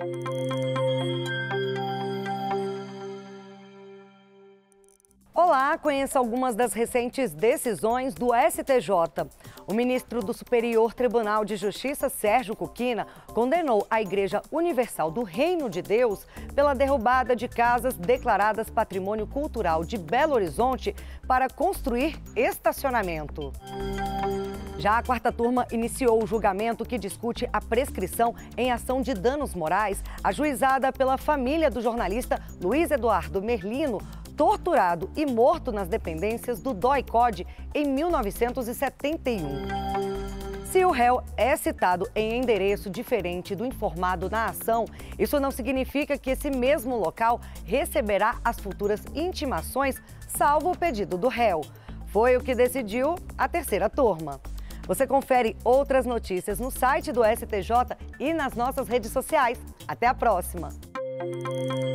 Olá, conheça algumas das recentes decisões do STJ. O ministro do Superior Tribunal de Justiça, Sérgio Cuquina, condenou a Igreja Universal do Reino de Deus pela derrubada de casas declaradas Patrimônio Cultural de Belo Horizonte para construir estacionamento. Já a quarta turma iniciou o julgamento que discute a prescrição em ação de danos morais ajuizada pela família do jornalista Luiz Eduardo Merlino, torturado e morto nas dependências do DOI-CODE em 1971. Se o réu é citado em endereço diferente do informado na ação, isso não significa que esse mesmo local receberá as futuras intimações, salvo o pedido do réu. Foi o que decidiu a terceira turma. Você confere outras notícias no site do STJ e nas nossas redes sociais. Até a próxima!